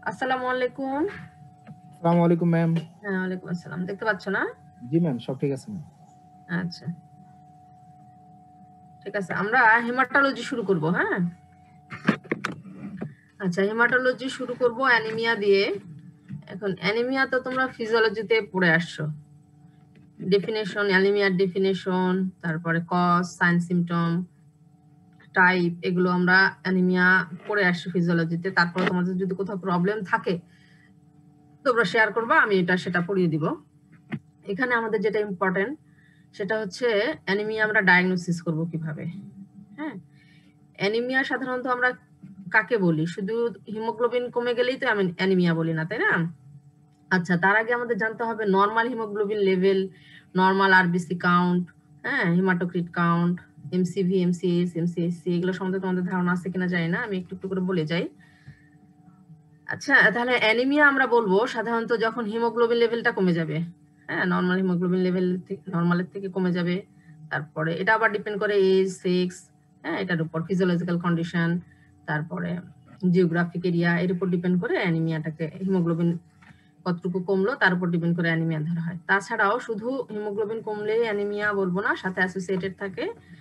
আসসালামু আলাইকুম। আসসালামু আলাইকুম ম্যাম। হ্যাঁ, ওয়ালাইকুম আসসালাম। দেখতে পাচ্ছ না? জি ম্যাম, সব ঠিক আছে ম্যাম। আচ্ছা, ঠিক আছে। আমরা হেমাটোলজি শুরু করব, হ্যাঁ? আচ্ছা, হেমাটোলজি শুরু করব অ্যানিমিয়া দিয়ে। এখন অ্যানিমিয়া তো তোমরা ফিজিওলজিতে পড়ে আসছো। ডেফিনিশন, অ্যানিমিয়ার ডেফিনিশন, তারপরে কজ, সাইন, সিম্পটম, টাইপ, এগুলো আমরা অ্যানিমিয়া পড়ে আসছি ফিজিওলজিতে। তারপর তোমাদের যদি কোথাও প্রবলেম থাকে তোমরা শেয়ার করবা, আমি এটা সেটা পড়িয়ে দিব। এখানে আমাদের যেটা ইম্পর্টেন্ট সেটা হচ্ছে অ্যানিমিয়া আমরা ডায়াগনোসিস করব কিভাবে। হ্যাঁ, অ্যানিমিয়া সাধারণত আমরা কাকে বলি? শুধু হিমোগ্লোবিন কমে গেলেই তো আমি অ্যানিমিয়া বলি না, তাই না? আচ্ছা, তার আগে আমাদের জানতে হবে normal haemoglobin level, normal RBC count, হ্যাঁ, haematocrit count, MCV, MCS, MCSC, এগুলো সম্বন্ধে তোমাদের ধারণা আছে কিনা জানি না, আমি একটু একটু করে বলে যাই। আচ্ছা, তাহলে অ্যানিমিয়া আমরা বলবো সাধারণত যখন হিমোগ্লোবিন লেভেলটা কমে যাবে। হ্যাঁ, নরমাল হিমোগ্লোবিন লেভেল নরমালের থেকে কমে যাবে। তারপরে এটা আবার ডিপেন্ড করে এজ, সেক্স, হ্যাঁ, এটার উপর ফিজিওলজিক্যাল কন্ডিশন, তারপরে জিওগ্রাফিক এরিয়া, এর উপর ডিপেন্ড করে অ্যানিমিয়াটাকে, হিমোগ্লোবিন কতটুকু কমলো তার উপর ডিপেন্ড করে অ্যানিমিয়া ধরা হয়। তাছাড়াও শুধু হিমোগ্লোবিন কমলেই অ্যানিমিয়া বলবো না, সাথে অ্যাসোসিয়েটেড থাকে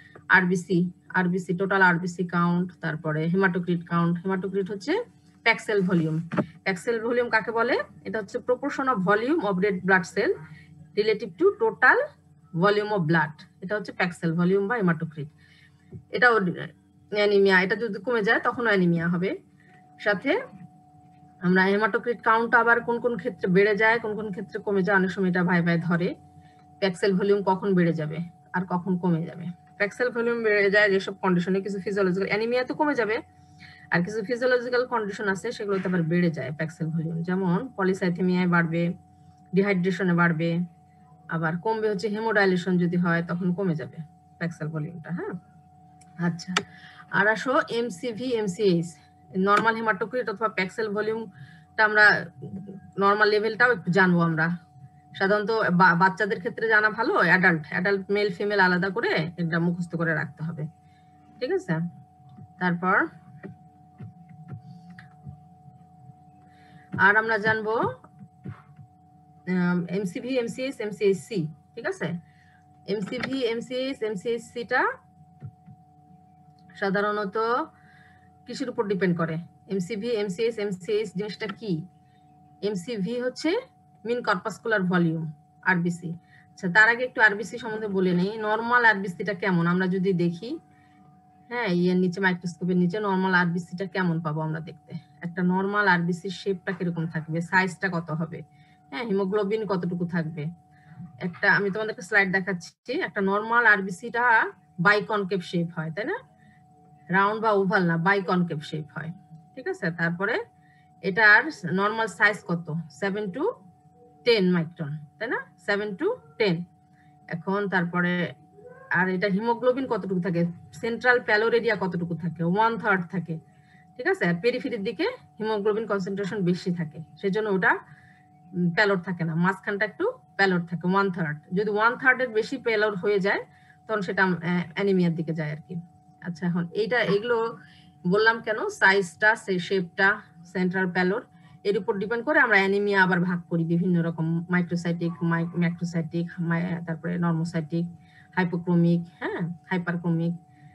আরবিসি, টোটাল আরবিসি কাউন্ট, তারপরে হেমাটোক্রিট কাউন্ট। হেমাটোক্রিট হচ্ছে প্যাক্সেল ভলিউম। প্যাক্সেল ভলিউম কাকে বলে? এটা হচ্ছে proportion of volume of red blood cell relative to total volume of blood. এটা হচ্ছে প্যাক্সেল ভলিউম বা হেমাটোক্রিট। এটাও অ্যানিমিয়া, এটা যদি কমে যায় তখন অ্যানিমিয়া হবে। সাথে আমরা হেমাটোক্রিট কাউন্ট আবার কোন কোন ক্ষেত্রে বেড়ে যায়, কোন কোন ক্ষেত্রে কমে যায়, অনেক সময় এটা ভাই ধরে। প্যাক্সেল ভলিউম কখন বেড়ে যাবে আর কখন কমে যাবে। প্যাক্সেল ভলিউম বেড়ে যায় যেসব কন্ডিশনে, কিছু ফিজিওলজিক্যাল, অ্যানিমিয়া তো কমে যাবে, আর কিছু ফিজিওলজিক্যাল কন্ডিশন আছে সেগুলোতে আবার বেড়ে যায় প্যাক্সেল ভলিউম। যেমন পলিসাইথেমিয়ায় বাড়বে, ডিহাইড্রেশনে বাড়বে, আবার কমবে হচ্ছে হেমোডাইলেশন যদি হয় তখন কমে যাবে প্যাক্সেল ভলিউমটা। হ্যাঁ, আচ্ছা, আর আসো এমসিভি, এমসিএইচ, নরমাল হেমাটোক্রিট অথবা প্যাক্সেল ভলিউমটা আমরা নরমাল লেভেলটাও একটু জানবো আমরা। সাধারণত বাচ্চাদের ক্ষেত্রে জানা ভালো, অ্যাডাল্ট মেল ফিমেল আলাদা করে এটা মুখস্থ করে রাখতে হবে, ঠিক আছে? তারপর আর আমরা জানবো এমসিভি, এমসিএস, এমসিএসসি, ঠিক আছে? এমসিভি, এমসিএস, এমসিএসসিটা সাধারণত কিসের উপর ডিপেন্ড করে? এমসিভি, এমসিএস, এমসিএস জিনিসটা কি? এমসিভি হচ্ছে মিন কর্পাসকুলার ভলিউম, আরবিসি। আচ্ছা, তার আগে একটু আরবিসি সম্বন্ধে বলে নেই। নরমাল আরবিসিটা কেমন আমরা যদি দেখি, হ্যাঁ, এর নিচে মাইক্রোস্কোপের নিচে নরমাল আরবিসিটা কেমন পাবো আমরা দেখতে? একটা নরমাল আরবিসির শেপটা কিরকম থাকবে, সাইজটা কত হবে, হ্যাঁ, হিমোগ্লোবিন কতটুকু থাকবে। একটা আমি তোমাদেরকে স্লাইড দেখাচ্ছি। একটা নরমাল আরবিসিটা বাইকনকেভ শেপ হয়, তাই না? রাউন্ড বা ওভাল না, বাইকনকেভ শেপ হয়, ঠিক আছে? তারপরে এটার নরমাল সাইজ কত? 7 to 10 মাইক্রন, তাই না? 7 to 10। এখন তারপরে আর এটা হিমোগ্লোবিন কতটুকু থাকে, সেন্ট্রাল প্যালোর এরিয়া কতটুকু থাকে? 1/3 থাকে, ঠিক আছে? আর পেরিফেরির দিকে হিমোগ্লোবিন কনসেন্ট্রেশন বেশি থাকে, সেজন্য ওটা প্যালোর থাকে না, মাঝখানটা একটু প্যালোর থাকে 1/3। যদি 1/3 এর বেশি প্যালোর হয়ে যায় তখন সেটা অ্যানিমিয়ার দিকে যায় আর কি। আচ্ছা, এখন এগুলো বললাম কেন? সাইজটা, শেপটা, সেন্ট্রাল প্যালোর, এর উপর ডিপেন্ড করে আমরা অ্যানিমিয়া আবার ভাগ করি বিভিন্ন রকম, মাইক্রোসাইটিক, ম্যাক্রোসাইটিক, তারপরে নর্মোসাইটিক, হাইপোক্রোমিক, হ্যাঁ, হাইপারক্রোমিক,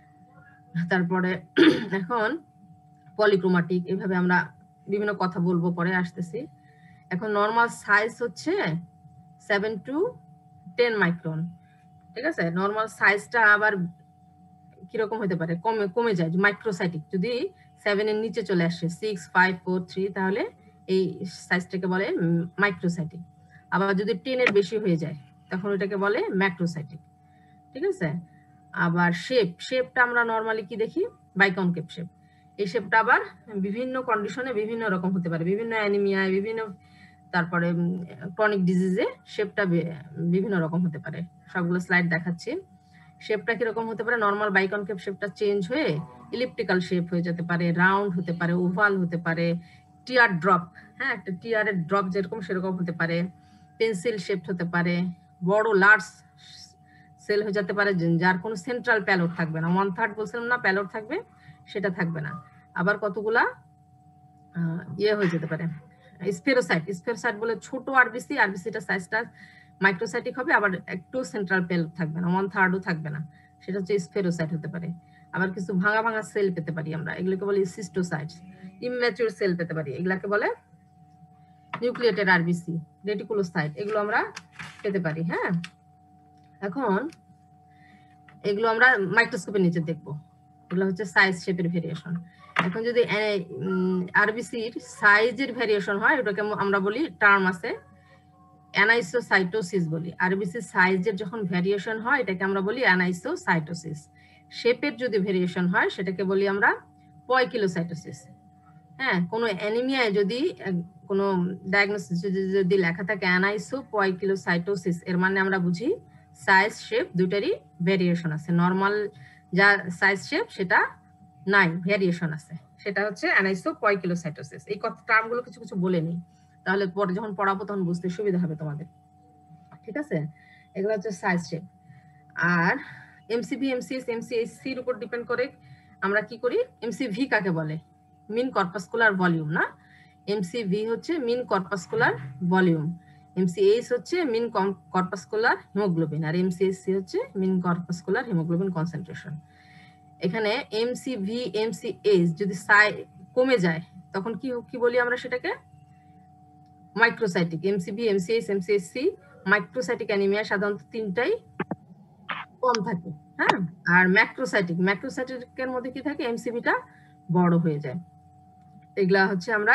তারপরে এখন পলিক্রোমাটিক, এইভাবে আমরা বিভিন্ন কথা বলবো, পরে আসতেছি। এখন নরমাল সাইজ হচ্ছে 7 to 10 মাইক্রন, ঠিক আছে? নরমাল সাইজটা আবার কিরকম হতে পারে? কমে যায় মাইক্রোসাইটিক, যদি 7 এর নিচে চলে আসে, 6, 5, 4, 3, তাহলে এই সাইজটাকে বলে মাইক্রোসাইটিক। আবার যদি 10 এর বেশি হয়ে যায় তখন ওটাকে বলে ম্যাক্রোসাইটিক, ঠিক আছে? আবার শেপটা আমরা নরমালি কি দেখি? Biconcave shape. এই শেপটা আবার বিভিন্ন কন্ডিশনে বিভিন্ন রকম হতে পারে, বিভিন্ন অ্যানিমিয়ায়, বিভিন্ন, তারপরে ক্রনিক ডিজিজে শেপটা বিভিন্ন রকম হতে পারে। সবগুলো স্লাইড দেখাচ্ছি। শেপটা কিরকম হতে পারে? নরমাল বাইকনকেভ শেপটা চেঞ্জ হয়ে ইলিপ্টিক্যাল শেপ হয়ে যেতে পারে, রাউন্ড হতে পারে, ওভাল হতে পারে, টিয়ার ড্রপ, হ্যাঁ, একটা টিয়ারের ড্রপ যেরকম সেরকম হতে পারে, পেন্সিল শেপ হতে পারে, বড় লার্জ সেল হয়ে যেতে পারে যার কোনো সেন্ট্রাল প্যালোর থাকবে না। 1/3 বলছিলাম না প্যালোর থাকবে, সেটা থাকবে না। আবার কতগুলা ইয়ে হয়ে যেতে পারে স্পেরোসাইট। স্পেরোসাইট বলে ছোট আরবিসি, আরবিসিটা সাইজটা মাইক্রোসাইটিক হবে, আবার একটু সেন্ট্রাল পেল থাকবে না, 1/3ও থাকবে না, সেটা হচ্ছে স্পেরোসাইট হতে পারে। আবার কিছু ভাঙা ভাঙা সেল পেতে পারি আমরা, এগুলোকে বলি সিস্টোসাইটস। ইমম্যাচিউর সেল পেতে পারি, এগুলাকে বলে নিউক্লিয়েটেড আরবিসি, রেটিকুলোসাইট, এগুলো আমরা পেতে পারি। হ্যাঁ, এখন এগুলো আমরা মাইক্রোস্কোপের নিচে দেখবো, এগুলো হচ্ছে সাইজ শেপের ভেরিয়েশন। এখন যদি আরবিসির সাইজের ভেরিয়েশন হয়, ওটাকে আমরা বলি, টার্ম আছে অ্যানাইসোসাইটোসিস বলি। আরবিসির সাইজের যখন ভেরিয়েশন হয় এটাকে আমরা বলি অ্যানাইসোসাইটোসিস। শেপের যদি ভেরিয়েশন হয় সেটাকে বলি আমরা পয়কিলোসাইটোসিস। হ্যাঁ, কোনো অ্যানিমিয়ায় যদি কোনো ডায়াগনোসিস যদি লেখা থাকে অ্যানাইসোপয়কিলোসাইটোসিস, এর মানে আমরা বুঝি সাইজ শেপ দুটারই ভেরিয়েশন আছে। নরমাল যা সাইজ শেপ সেটা নাই, ভেরিয়েশন আছে, সেটা হচ্ছে অ্যানাইসোপয়কিলোসাইটোসিস। এই টার্মগুলো কিছু কিছু বলে নিই, তাহলে পরে যখন পড়াবো তখন বুঝতে সুবিধা হবে তোমাদের। ঠিক আছে, এগুলো হচ্ছে সাইজ শেপ। আর এমসিভি, এমসিএস, এমসিএসসি এর উপর ডিপেন্ড করে আমরা কি করি। এমসিভি কাকে বলে? মিন কর্পাসকুলার ভলিউম না, এমসিভি হচ্ছে মিন কর্পাসকুলার ভলিউম, এমসিএস হচ্ছে মিন কর্পাসকুলার হিমোগ্লোবিন, আর এমসিএসসি হচ্ছে মিন কর্পাসকুলার হিমোগ্লোবিন কনসেন্ট্রেশন। এখানে এমসিভি, এমসিএস যদি কমে যায় তখন কি বলি আমরা সেটাকে? Microcytic. MCV, MCS, MCSC microcytic anaemia সাধারণত তিনটাই কম থাকে। হ্যাঁ, আর ম্যাক্রোসাইটিক, ম্যাক্রোসাইটিকের মধ্যে কি থাকে? এমসিভিটা বড় হয়ে যায়। এগুলা হচ্ছে আমরা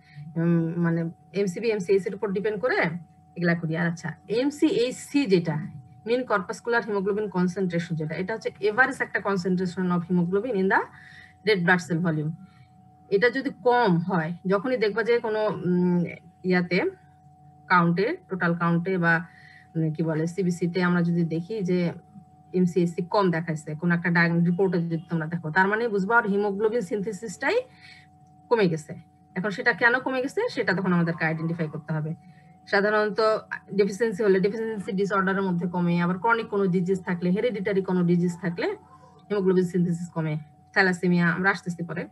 মানে এমসিভি, এমসিএস এর উপর ডিপেন্ড করে এগুলা করি। আর আচ্ছা, এমসিএসসি যেটা মিন কর্পাসকুলার হিমোগ্লোবিন কনসেন্ট্রেশন, যেটা এটা হচ্ছে এভারেজ একটা concentration of haemoglobin in the red blood cell volume. এটা যদি কম হয়, যখনই দেখবা যে কোনো ইয়াতে কাউন্টে, টোটাল কাউন্টে বা কি বলে সিবিসিতে আমরা যদি দেখি যে এমসিএসসি কম দেখাইছে, কোন একটা ডায়াগনস্টিক রিপোর্টে যদি তোমরা দেখো, তার মানে বুঝবা আর হিমোগ্লোবিন সিনথেসিসটাই কমে গেছে। এখন সেটা কেন কমে গেছে সেটা তখন আমাদেরকে আইডেন্টিফাই করতে হবে। সাধারণত ডেফিসিয়েন্সি হলে ডেফিসিয়েন্সি ডিসঅর্ডারের মধ্যে কমে, আবার ক্রনিক কোনো ডিজিজ থাকলে, হেরিডিটারি কোনো ডিজিজ থাকলে হিমোগ্লোবিন সিনথেসিস কমে, থ্যালাসেমিয়া আমরা আসতেছি পরে।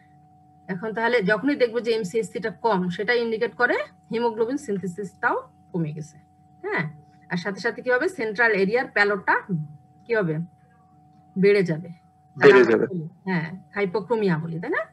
এখন তাহলে যখনই দেখবো যে এমসিএসসিটা কম, সেটা ইন্ডিকেট করে হিমোগ্লোবিন সিনথেসিসটাও কমে গেছে। হ্যাঁ, আর সাথে সাথে কি হবে? সেন্ট্রাল এরিয়ার প্যালোটা কি হবে? বেড়ে যাবে। হ্যাঁ, হাইপোক্রোমিয়া বলি, তাই না?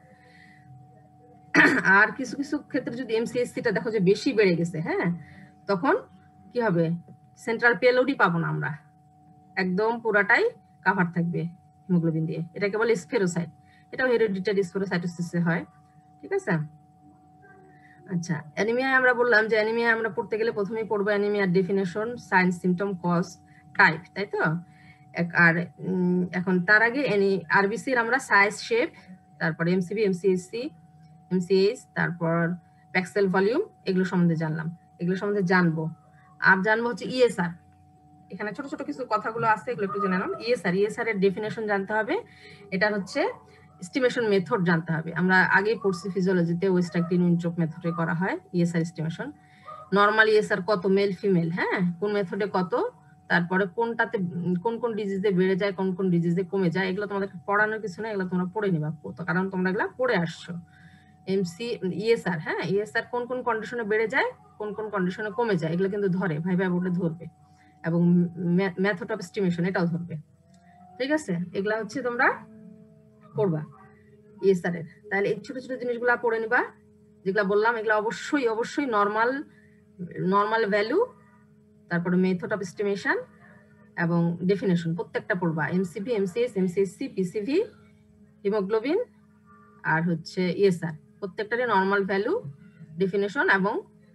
আর কিছু কিছু ক্ষেত্রে যদি এমসিএসসিটা দেখো যে বেশি বেড়ে গেছে, হ্যাঁ, তখন কি হবে? সেন্ট্রাল পেলোডই পাবো না আমরা, একদম পুরাটাই কাভার থাকবে হিমোগ্লোবিন দিয়ে। এটাকে বলে স্ফেরোসাইট। এটাও হেরিডিটারি স্ফেরোসাইটোসিসে হয়। ঠিক আছে, আচ্ছা, অ্যানিমিয়া আমরা বললাম যে অ্যানিমিয়া আমরা পড়তে গেলে প্রথমেই পড়বো অ্যানিমিয়ার definition, sign, symptom, cause, type, তাই তো? আর এখন তার আগে আরবিসির আমরা সাইজ, শেপ, তারপরে এমসিবি, এমসিএসসি, এমসিএস, তারপর প্যাক্সেল ভলিউম, এগুলো সম্বন্ধে জানলাম, এগুলো সম্বন্ধে জানবো। আর জানবো হচ্ছে ইএসআর। এখানে ছোট ছোট কিছু কথাগুলো আছে, এগুলো একটু জেনে নাম। ইএসআর এর ডেফিনেশন জানতে হবে। এটা হচ্ছে এস্টিমেশন মেথড জানতে হবে। আমরা আগেই পড়ছি ফিজিওলজিতে, ওয়েস্টার্ন-উইন্ট্রপ মেথডে করা হয় ইএসআর এস্টিমেশন। নরমাল ইএসআর কত, মেল ফিমেল, হ্যাঁ, কোন মেথডে কত, তারপরে কোনটাতে কোন কোন ডিজিজে বেড়ে যায়, কোন কোন ডিজিজে কমে যায়, এগুলো তোমাদেরকে পড়ানোর কিছু না, এগুলো তোমরা পড়ে নিবা, কারণ তোমরা এগুলো পড়ে আসছো। ইএসআর, হ্যাঁ, ইএসআর কোন কোন কন্ডিশনে বেড়ে যায়, কোন কোন কন্ডিশনে কমে যায়, এগুলো কিন্তু ধরে, ভাইবা বোর্ডে ধরবে, এবং মেথড অফ এস্টিমেশন এটাও ধরবে। ঠিক আছে, এগুলা হচ্ছে তোমরা পড়বা ইএসআর এর। তাহলে এই ছোট ছোট জিনিসগুলা পড়ে নিবা, যেগুলা বললাম, এগুলা অবশ্যই অবশ্যই নরমাল ভ্যালু, তারপরে মেথড অফ এস্টিমেশন এবং ডেফিনেশন প্রত্যেকটা পড়বা। MCV, MCS, MCSC, PCV, haemoglobin আর হচ্ছে ইএসআর, প্রত্যেকটারই নরমাল ভ্যালু, ডেফিনেশন এবং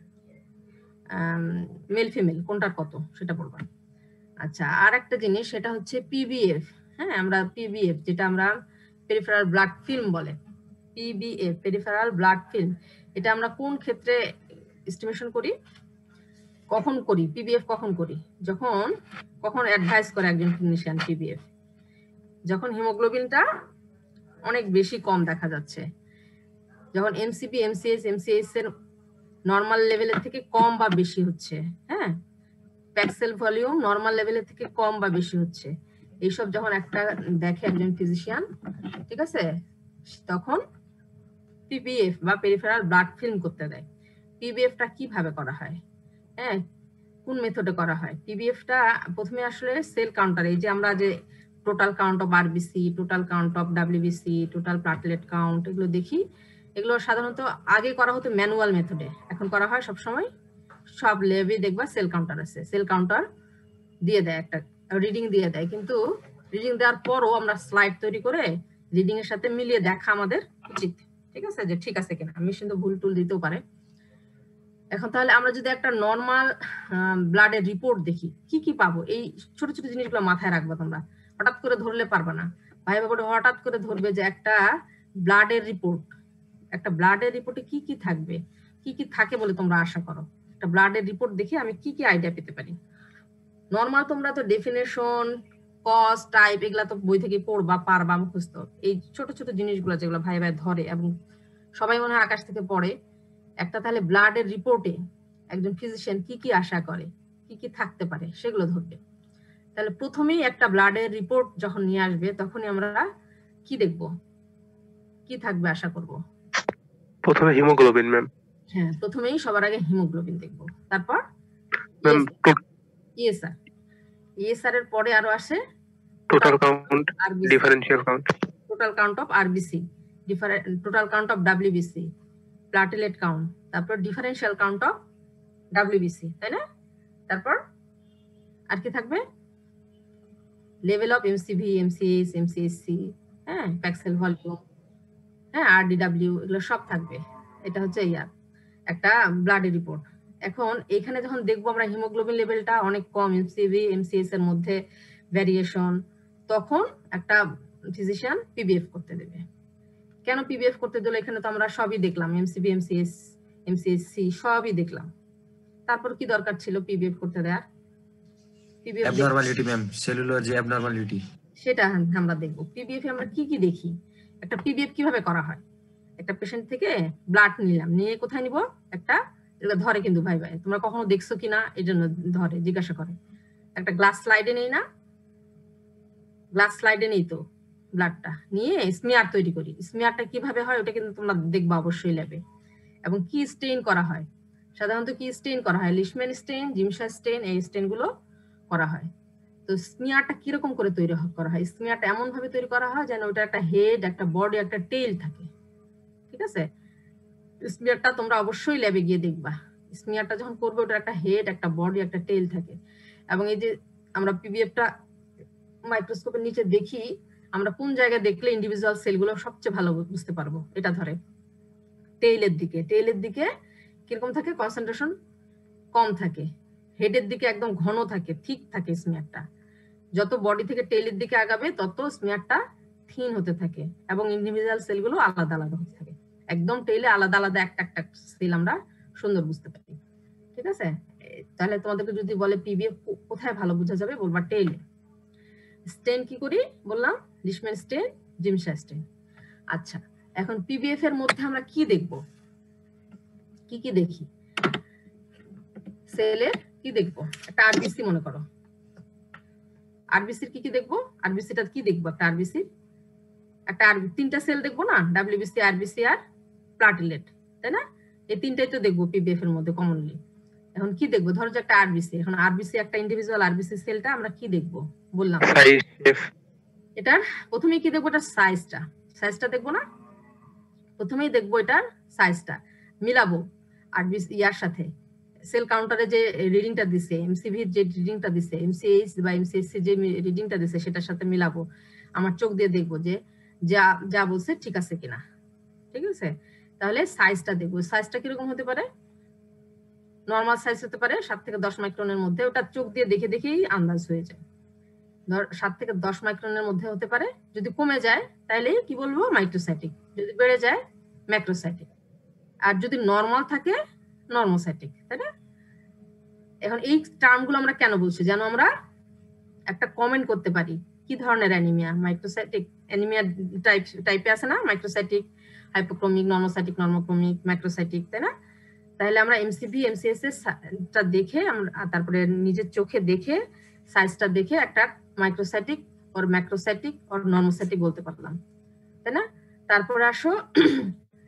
মেল ফিমেল কোনটার কত সেটা পড়বা। আচ্ছা, আর একটা জিনিস, সেটা হচ্ছে পিবিএফ। হ্যাঁ, আমরা পিবিএফ, যেটা আমরা পেরিফেরাল ব্লাড ফিল্ম বলে, পিবিএফ, পেরিফেরাল ব্লাড ফিল্ম, এটা আমরা কোন ক্ষেত্রে এস্টিমেশন করি, কখন করি? পিবিএফ কখন করি? কখন অ্যাডভাইস করে একজন ক্লিনিশিয়ান পিবিএফ? যখন হিমোগ্লোবিনটা অনেক বেশি কম দেখা যাচ্ছে, যখন এমসিবি, এমসিএস, এমসিএস এর নরমাল লেভেলের থেকে কম বা বেশি হচ্ছে, হ্যাঁ, প্যাক্সেল ভলিউম নরমাল লেভেলের থেকে কম বা বেশি হচ্ছে, এইসব যখন একটা দেখে একজন ফিজিশিয়ান, ঠিক আছে, তখন পিবিএফ বা পেরিফেরাল ব্লাড ফিল্ম করতে দেয়। পিবিএফটা কিভাবে করা হয়, হ্যাঁ, কোন মেথডে করা হয়? পিবিএফটা প্রথমে আসলে সেল কাউন্টার, এই যে আমরা যে total count of RBC, total count of WBC, total platelet count, এগুলো দেখি। এগুলো সাধারণত আগে করা হতো ম্যানুয়াল মেথডে, এখন করা হয় সবসময় সব ল্যাবে দেখবা সেল কাউন্টার আছে, সেল কাউন্টার দিয়ে দেয়, একটা রিডিং দিয়ে দেয়। কিন্তু রিডিং দেওয়ার পরও আমরা স্লাইড তৈরি করে রিডিং এর সাথে মিলিয়ে দেখা আমাদের উচিত, ঠিক আছে, যে ঠিক আছে কিনা। মেশিন তো ভুল টুল দিতেও পারে। এখন তাহলে আমরা যদি একটা নর্মাল ব্লাডের রিপোর্ট দেখি, কি কি পাবো? এই ছোট ছোট জিনিসগুলো মাথায় রাখবো। তোমরা হঠাৎ করে ধরলে পারবা না, ভাই বাবা হঠাৎ করে ধরবে যে একটা ব্লাডের রিপোর্ট, একটা ব্লাডের রিপোর্টে কি কি থাকবে, কি কি থাকে বলে তোমরা আশা করো? একটা ব্লাডের রিপোর্ট দেখে আমি কি কি আইডিয়া পেতে পারি? নর্মাল তোমরা তো ডেফিনেশন, কজ, টাইপ এগুলা তো বই থেকে পড়বা, পারবা মুখস্থ। এই ছোট ছোট জিনিসগুলো যেগুলো ভাই ভাই ধরে এবং সবাই মনে হয় আকাশ থেকে পড়ে, একটা তাহলে ব্লাডের রিপোর্টে একজন ফিজিশিয়ান কি কি আশা করে, কি কি থাকতে পারে সেগুলো ধরবে। তাহলে প্রথমেই একটা ব্লাডের রিপোর্ট যখন নিয়ে আসবে তখনই আমরা কি দেখব, কি থাকবে আশা করব? প্রথমে হিমোগ্লোবিন ম্যাম। হ্যাঁ, প্রথমেই সবার আগে হিমোগ্লোবিন দেখব, তারপর ইএসআর, ইএসআর এর পরে আরো আসে total count, differential count, total count of RBC, total count of WBC, platelet count, তারপর ডিফারেনশিয়াল কাউন্ট অফ ডাব্লিউবিসি, তাই না? তারপর আর কি থাকবে? Level of MCV, MCS, MCSC, হ্যাঁ, প্যাক্সেল ভলিউম, হ্যাঁ, আরডিডব্লিউ, এগুলো সব থাকবে। এটা হচ্ছে ইয়ার একটা ব্লাডের রিপোর্ট। এখন এখানে যখন দেখবো আমরা হিমোগ্লোবিন লেভেলটা অনেক কম এমসিভি, এমসিএস এর মধ্যে ভ্যারিয়েশন, তখন একটা ফিজিশিয়ান পিবিএফ করতে দেবে। কেন পিবিএফ করতে দিল? এখানে তো আমরা সবই দেখলাম, এমসিভি, এমসিএস, এমসিএসসি সবই দেখলাম। তারপর কি দরকার ছিল পিবিএফ করতে দেওয়ার? পিবিএফ অ্যাবনরমালিটি ম্যাম, সেলুলার যে অ্যাবনরমালিটি, সেটা আমরা দেখব। পিবিএফ আমরা কি কি দেখি, একটা পিবিএফ কিভাবে করা হয়? একটা পেশেন্ট থেকে ব্লাড নিলাম, নিয়ে কোথায় নিব? একটা, এগুলো ধরে কিন্তু ভাই ভাই, তোমরা কখনো দেখছো কিনা এই জন্য ধরে, জিজ্ঞাসা করে। একটা গ্লাস স্লাইডে নেই না, গ্লাস স্লাইডে নেই তো ব্লাডটা নিয়ে স্মিয়ার তৈরি করি। স্মিয়ারটা কিভাবে হয় ওটা কিন্তু তোমরা দেখবা অবশ্যই ল্যাবে। এবং কি স্টেইন করা হয়, সাধারণত কি স্টেইন করা হয়? লিশম্যান স্টেইন, জিমশা স্টেইন, এই স্টেইন গুলো করা হয়। তো স্মিয়ারটা কিরকম করে তৈরি করা হয়? স্মিয়ারটা এমন ভাবে তৈরি করা হয় যেন ওটা একটা হেড, একটা বডি, একটা টেইল থাকে, ঠিক আছে? স্মিয়ারটা তোমরা অবশ্যই ল্যাবে গিয়ে দেখবা। স্মিয়ারটা যখন করবে ওটা একটা হেড, একটা বডি, একটা টেইল থাকে। এবং এই যে আমরা পিবিএফটা মাইক্রোস্কোপের নিচে দেখি, আমরা কোন জায়গায় দেখলে ইন্ডিভিজুয়াল সেলগুলো সবচেয়ে ভালো বুঝতে পারবো? এটা ধরে টেইলের দিকে, টেইলের দিকে কিরকম থাকে? কনসেন্ট্রেশন কম থাকে। হেডের দিকে একদম ঘন থাকে, ঠিক থাকে স্মিয়ারটা। যত বডি থেকে টেইলের দিকে আগাবে তত স্মিয়ারটা থিন হতে থাকে এবং ইন্ডিভিজুয়াল সেলগুলো আলাদা আলাদা হতে থাকে। একদম টেইলে আলাদা আলাদা একটা একটা সেল আমরা সুন্দর বুঝতে পারি, ঠিক আছে? তাহলে তোমাদেরকে যদি বলে পিবিএফ কোথায় ভালো বোঝা যাবে, বলবা টেইলে। স্টেন কি করি বললাম? লিশম্যান স্টেন, জিমশা স্টেন। আচ্ছা, এখন পিবিএফ এর মধ্যে আমরা কি দেখব, কি কি দেখি? সেলের কি দেখবো? একটা আরবিসি মনে করো, আরবিসির কি কি দেখবো? আরবিসিটা কি দেখবো? একটা আরবিসি, একটা তিনটা সেল দেখবো না, ডাব্লিউবিসি, আরবিসি আর প্লাটেলেট, তাই না? এই তিনটাই তো দেখবো পিবিএফ এর মধ্যে কমনলি। এখন কি দেখবো? ধরো যে একটা আরবিসি, এখন আরবিসি একটা ইন্ডিভিজুয়াল আরবিসি সেলটা আমরা কি দেখবো বললাম? এটার প্রথমেই কি দেখবো? এটা সাইজটা দেখবো না? প্রথমেই দেখবো এটার সাইজটা, মিলাবো আরবিসি ইয়ার সাথে, সেল কাউন্টারে যে রিডিংটা দিছে, এমসিভির যে রিডিংটা দিছে, এমসিএইচ বা এমসিএসসি যে রিডিংটা দিছে সেটার সাথে মিলাবো। আমার চোখ দিয়ে দেখবো যে যা যা বলছে ঠিক আছে কিনা, ঠিক আছে? তাহলে সাইজটা দেখবো। সাইজটা কিরকম হতে পারে? নর্মাল সাইজ হতে পারে 7 থেকে 10 মাইক্রনের মধ্যে, ওটা চোখ দিয়ে দেখে দেখেই আন্দাজ হয়ে যায়। ধর 7 থেকে 10 মাইক্রনের মধ্যে হতে পারে। যদি কমে যায় তাহলে কি বলবো? মাইক্রোসাইটিক। যদি বেড়ে যায় ম্যাক্রোসাইটিক। আর যদি নর্মাল থাকে নর্মোসাইটিক, তাই না? এখন এই টার্মগুলো আমরা কেন বলছি? যেন আমরা একটা কমেন্ট করতে পারি কি ধরনের অ্যানিমিয়া। মাইক্রোসাইটিক অ্যানিমিয়া টাইপে আছে না, microcytic, hypochromic, normocytic, normochromic, macrocytic, তাই না? তাহলে আমরা এমসিভি, এমসিএস টা দেখে তারপরে নিজের চোখে দেখে সাইজটা দেখে একটা মাইক্রোসাইটিক ওর ম্যাক্রোসাইটিক ওর নর্মোসাইটিক বলতে পারলাম, তাই না? তারপরে আসো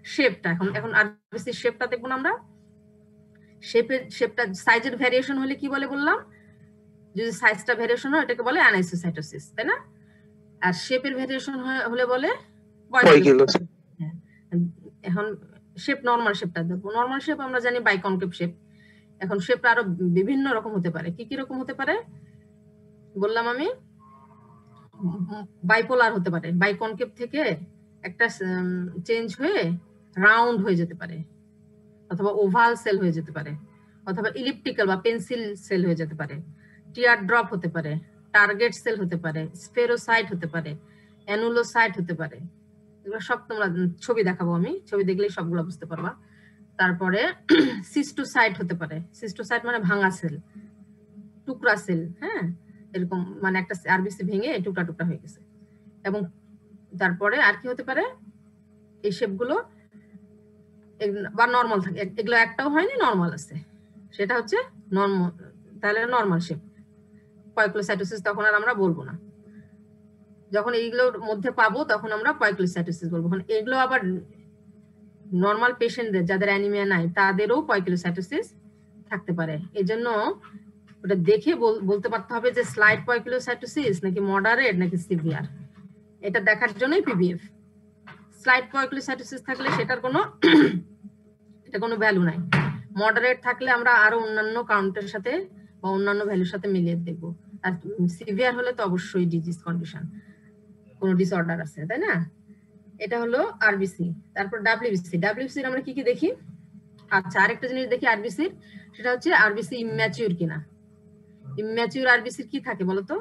শেপটা এখন এখন আরবিসি শেপটা দেখব না আমরা। শেপটা সাইজের ভ্যারিয়েশন হলে কি বলে বললাম, যদি সাইজটা ভ্যারিয়েশন হয় এটাকে বলে অ্যানাইসোসাইটোসিস, তাই না? আর শেপের ভ্যারিয়েশন হলে বলে পয়কিলোসাইটোসিস। এখন শেপ, নরমাল শেপটা দেখবো। নরমাল শেপ আমরা জানি বাইকনকেভ শেপ। এখন শেপটা আরো বিভিন্ন রকম হতে পারে। কি কি রকম হতে পারে বললাম আমি, বাইপোলার হতে পারে, বাইকনকেভ থেকে একটা চেঞ্জ হয়ে রাউন্ড হয়ে যেতে পারে, অথবা ওভাল সেল হয়ে যেতে পারে, অথবা ইলিপ্টিক্যাল বা পেন্সিল সেল হয়ে যেতে পারে, টিয়ার ড্রপ হতে পারে, টার্গেট সেল হতে পারে, স্পেরোসাইট হতে পারে, অ্যানুলোসাইট হতে পারে। এগুলো সব তোমরা ছবি দেখাবো আমি, ছবি দেখলেই সবগুলো বুঝতে পারবা। তারপরে সিস্টোসাইট হতে পারে। সিস্টোসাইট মানে ভাঙা সেল, টুকরা সেল, হ্যাঁ, এরকম মানে একটা আরবিসি ভেঙে টুকরা টুকরা হয়ে গেছে। এবং তারপরে আর কি হতে পারে, এই শেপগুলো বা নরমাল থাকে, এগুলো একটাও হয়নি, নরমাল আছে, সেটা হচ্ছে নরমাল, তাহলে নরমাল শেপ। পয়কিলোসাইটোসিস তখন আর আমরা বলবো না। যখন এইগুলোর মধ্যে পাবো তখন আমরা পয়কিলোসাইটোসিস বলবো। এগুলো আবার নরমাল পেশেন্টদের, যাদের অ্যানিমিয়া নাই, তাদেরও পয়কিলোসাইটোসিস থাকতে পারে। এজন্য ওটা দেখে বলতে পারতে হবে যে স্লাইড পয়কিলোসাইটোসিস নাকি মডারেট নাকি সিভিয়ার। এটা দেখার জন্যই পিবিএফ। স্লাইড পয়কিলোসাইটোসিস থাকলে সেটার কোনো ভ্যালু নাই। মডারেট থাকলে আমরা আরো অন্যান্য কাউন্টের সাথে বা অন্যান্য ভ্যালুর সাথে মিলিয়ে দেখবো। আর সিভিয়ার হলে তো অবশ্যই ডিজিজ কন্ডিশন, কোনো ডিসঅর্ডার আছে, তাই না? এটা হলো আরবিসি। তারপর ডাব্লিউবিসি। ডাব্লিউবিসির আমরা কি কি দেখি? আচ্ছা, আরেকটা জিনিস দেখি আরবিসির, সেটা হচ্ছে আরবিসি ইম্যাচিউর কিনা। ইম্যাচিউর আরবিসির কি থাকে বলতো?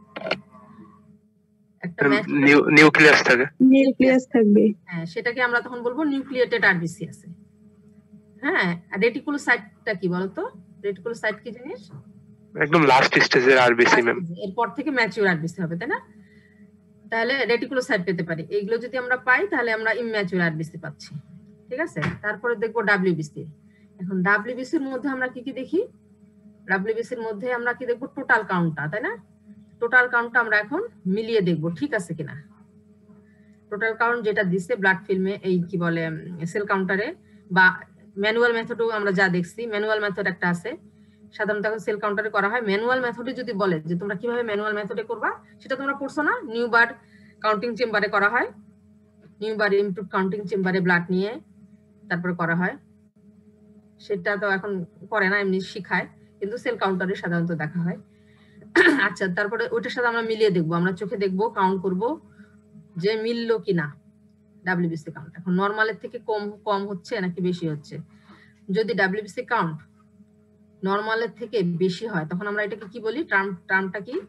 একটা নিউক্লিয়াস থাকে, নিউক্লিয়াস থাকবে। হ্যাঁ, সেটাকে আমরা তখন বলবো নিউক্লিয়েটেড আরবিসি আছে। হ্যাঁ, আর রেটিকুলোসাইটটা কি বলতো? রেটিকুলোসাইট কি জিনিস? একদম লাস্ট স্টেজের আরবিসি ম্যাম। এরপর থেকে ম্যাচিউর আরবিসি হবে, তাই না? তাহলে রেটিকুলোসাইট পেতে পারি। এইগুলো যদি আমরা পাই তাহলে আমরা ইম্যাচিউর আরবিসি পাচ্ছি, ঠিক আছে? তারপরে দেখবো ডাব্লিউবিসি। এখন ডাব্লিউবিসির মধ্যে আমরা কি কি দেখি? ডাব্লিউবিসির মধ্যে আমরা কি দেখবো? টোটাল কাউন্টটা, তাই না? টোটাল কাউন্টটা আমরা এখন মিলিয়ে দেখবো ঠিক আছে কিনা। টোটাল কাউন্ট যেটা দিচ্ছে ব্লাড ফিল্মে, এই কি বলে সেল কাউন্টারে বা ম্যানুয়াল মেথডও আমরা যা দেখছি, ম্যানুয়াল মেথড একটা আছে, সাধারণত এখন সেল কাউন্টারে করা হয়। ম্যানুয়াল মেথডে যদি বলে যে তোমরা কিভাবে ম্যানুয়াল মেথডে করবা, সেটা তোমরা পড়ছো না? নিউবার কাউন্টিং চেম্বারে করা হয়, নিউবার ইমপ্রুভ কাউন্টিং চেম্বারে ব্লাড নিয়ে তারপরে করা হয়। সেটা তো এখন করে না, এমনি শিখায়, কিন্তু সেল কাউন্টারে সাধারণত দেখা হয়। আচ্ছা, তারপরে ওইটার সাথে আমরা মিলিয়ে দেখবো, আমরা চোখে দেখবো, কাউন্ট করব যে মিললো কিনা ডাব্লিউবিসি কাউন্ট। এখন নরমালের থেকে কম হচ্ছে নাকি বেশি হচ্ছে। যদি ডাব্লিউবিসি কাউন্ট নরমালের থেকে বেশি হয় তখন আমরা এটাকে কি বলি? টার্মটা কি?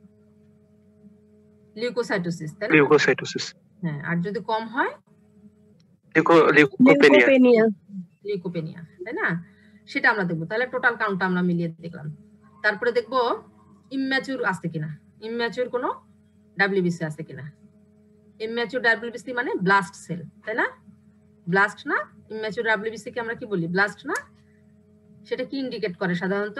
লিউকোসাইটোসিস, তাই না? লিউকোসাইটোসিস। হ্যাঁ, আর যদি কম হয় লিউকোপেনিয়া, লিউকোপেনিয়া, তাই না? সেটা আমরা দেখবো। তাহলে টোটাল কাউন্টটা আমরা মিলিয়ে দেখলাম। তারপরে দেখবো ইম্যাচিউর আছে কিনা, ইম্যাচিউর কোনো ডাব্লিউবিসি আছে কিনা। ইম্যাচিউর ডাব্লিউবিসি মানে ব্লাস্ট সেল, তাই না? ব্লাস্ট না? ইম্যাচিউর ডাব্লিউবিসি কে আমরা কি বলি? ব্লাস্ট না? সেটা কি ইন্ডিকেট করে সাধারণত?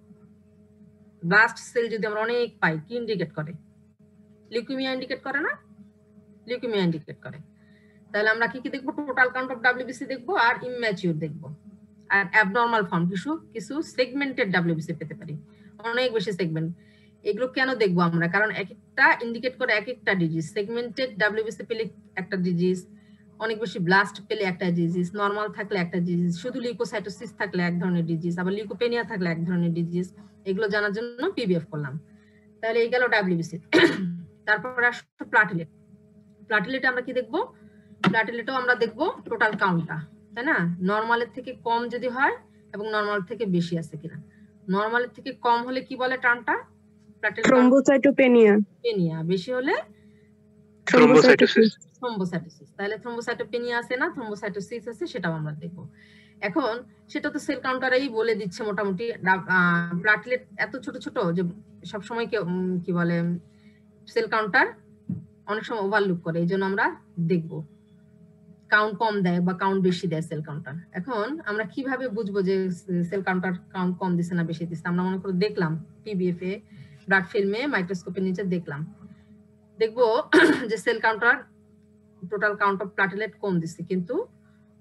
ব্লাস্ট সেল যদি আমরা অনেক পাই, কি ইন্ডিকেট করে? লিউকেমিয়া ইন্ডিকেট করে না? লিউকেমিয়া ইন্ডিকেট করে। তাহলে আমরা কি কি দেখবো? টোটাল কাউন্ট অফ ডাব্লিউবিসি দেখবো আর ইম্যাচিউর দেখবো। আর অ্যাবনরমাল ফর্ম কিছু সেগমেন্টেড ডাব্লিউবিসি পেতে পারি, অনেক বেশি সেগমেন্ট। এগুলো কেন দেখবো আমরা? কারণ এক একটা ইন্ডিকেট করে এক একটা ডিজিজ। সেগমেন্টেড ডাব্লিউবিসি পেলে একটা ডিজিজ, অনেক বেশি ব্লাস্ট পেলে একটা ডিজিজ, নরমাল থাকলে একটা ডিজিজ, শুধু লিউকোসাইটোসিস থাকলে এক ধরনের ডিজিজ, আবার লিউকোপেনিয়া থাকলে এক ধরনের ডিজিজ। এগুলো জানার জন্য পিবিএফ করলাম। তাহলে এই গেল ডাব্লিউবিসি। তারপর আসলো প্লাটিলেট। প্লাটিলেটে আমরা কি দেখবো? প্লাটিলেটেও আমরা দেখবো টোটাল কাউন্টটা, তাই না? নরমালের থেকে কম যদি হয় এবং নরমাল থেকে বেশি আছে কিনা। নরমালের থেকে কম হলে কি বলে টার্মটা? থ্রম্বোসাইটোপেনিয়া। পেনিয়া। বেশি হলে থ্রম্বোসাইটোসিস। থ্রম্বোসাইটোসিস। তাহলে থ্রম্বোসাইটোপেনিয়া আছে না থ্রম্বোসাইটোসিস আছে, সেটাও আমরা দেখবো। এখন সেটা তো সেল কাউন্টারেই বলে দিচ্ছে মোটামুটি। প্লাটলেট এত ছোট ছোট যে সব সময় কি বলে সেল কাউন্টার অনেক সময় ওভারলুক করে, এই জন্য আমরা দেখবো কাউন্ট কম দেয় বা কাউন্ট বেশি দেয় সেল কাউন্টার। এখন আমরা কিভাবে বুঝবো যে সেল কাউন্টার কাউন্ট কম দিছে না বেশি দিছে? আমরা মনে করে দেখলাম পিবিএফ এ, ব্লাড ফিল্মে মাইক্রোস্কোপের নিচে দেখলাম, দেখবো যে cell counter total count of platelet কম দিচ্ছে, কিন্তু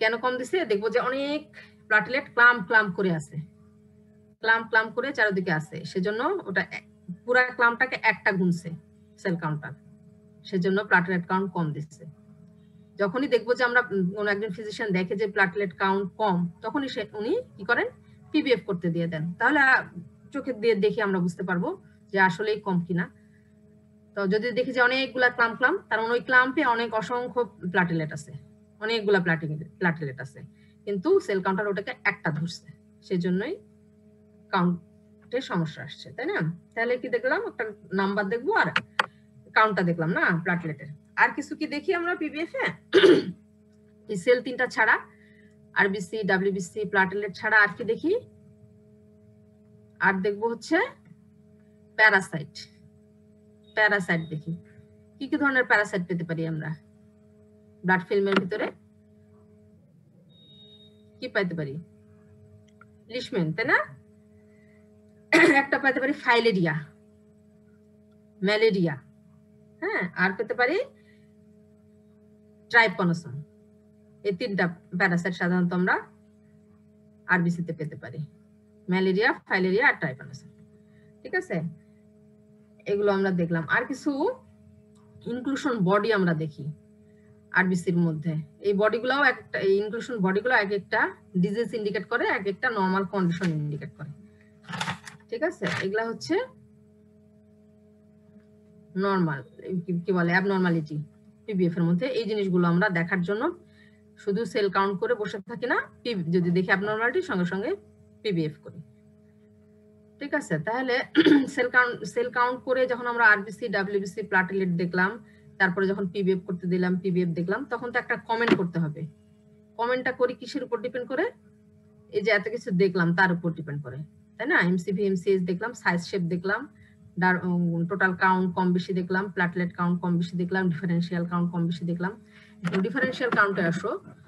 কেন কম দিছে দেখবো যে অনেক প্লাটেলেট ক্লাম ক্লাম করে আছে, ক্লাম ক্লাম করে চারিদিকে আছে, সেজন্য ওটা পুরা ক্লামটাকে একটা গুনছে সেল কাউন্টার, সেজন্য প্লাটেলেট কাউন্ট কম দিচ্ছে। যখনই দেখবো যে আমরা কোন একজন ফিজিশিয়ান দেখে যে প্লাটেলেট কাউন্ট কম, তখনই উনি কি করেন, পিবিএফ করতে দিয়ে দেন। তাহলে চোখে দিয়ে দেখে আমরা বুঝতে পারবো যে আসলেই কম কিনা। তো যদি দেখি যে অনেকগুলা ক্লাম ক্লাম, তার মানে ওই ক্লাম্পে অনেক অসংখ্য প্লাটেলেট আছে, অনেকগুলা প্লাটেলেট আছে, কিন্তু সেল কাউন্টার ওটাকে একটা ধরছে, সেজন্যই কাউন্টের সমস্যা আসছে, তাই না? তাহলে কি দেখলাম, একটা নাম্বার দেখবো আর কাউন্টটা দেখলাম না প্লাটেলেটের। আর কিছু কি দেখি আমরা পিবিএফ এ? এই সেল তিনটা ছাড়া, আরবিসি, ডাব্লিউবিসি, প্লাটেলেট ছাড়া আর কি দেখি? আর দেখবো হচ্ছে প্যারাসাইট। প্যারাসাইট দেখি, কি কি ধরনের প্যারাসাইট পেতে পারি আমরা ব্লাড ফিল্মের ভিতরে? কি পাইতে পারি? লিশম্যান, তাই না? একটা পেতে পারি ফাইলেরিয়া, ম্যালেরিয়া, হ্যাঁ, আর পেতে পারি ট্রাইপনোসোম। এই তিনটা প্যারাসাইট সাধারণত আমরা আরবিসি তে পেতে পারি, ম্যালেরিয়া, ফাইলেরিয়া আর ট্রাইপনোসোম। ঠিক আছে, এগুলো আমরা দেখলাম। আর কিছু ইনক্লুশন বডি আমরা দেখি আরবিসির মধ্যে। এই বডিগুলোও একটা, এই ইনক্লুশন বডিগুলো এক একটা ডিজিজ ইন্ডিকেট করে, এক একটা নরমাল কন্ডিশন ইন্ডিকেট করে। ঠিক আছে, এগুলা হচ্ছে নরমাল, কি বলে অ্যাবনরমালিটি পিবিএফ এর মধ্যে। এই জিনিসগুলো আমরা দেখার জন্য শুধু সেল কাউন্ট করে বসে থাকি না, যদি দেখি অ্যাবনরমালিটি সঙ্গে সঙ্গে পিবিএফ করি। ঠিক আছে, তাহলে সেল কাউন্ট করে যখন আমরা আরবিসি, ডাব্লিউবিসি, প্লাটেলেট দেখলাম, তারপরে যখন পিবিএফ করতে দিলাম, পিবিএফ দেখলাম, তখন তো একটা কমেন্ট করতে হবে। কমেন্টটা করি কিসের উপর ডিপেন্ড করে? এই যে এত কিছু দেখলাম তার উপর ডিপেন্ড করে, তাই না? এমসিভি, এমসিএস দেখলাম, সাইজ শেপ দেখলাম, টোটাল কাউন্ট কম বেশি দেখলাম, প্লাটেলেট কাউন্ট কম বেশি দেখলাম, ডিফারেন্সিয়াল কাউন্ট কম বেশি দেখলাম। ডিফারেন্সিয়াল কাউন্টে আসো,